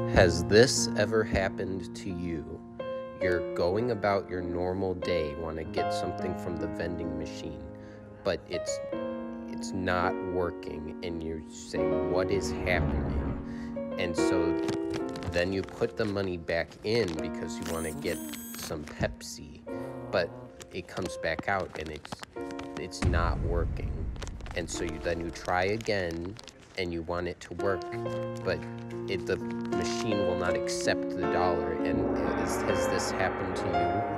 Has this ever happened to you? You're going about your normal day, want to get something from the vending machine, but it's not working, and you say, "What is happening?" And so then you put the money back in because you want to get some Pepsi, but it comes back out and it's not working. And so then you try again and you want it to work, but the machine will not accept the dollar. And has this happened to you?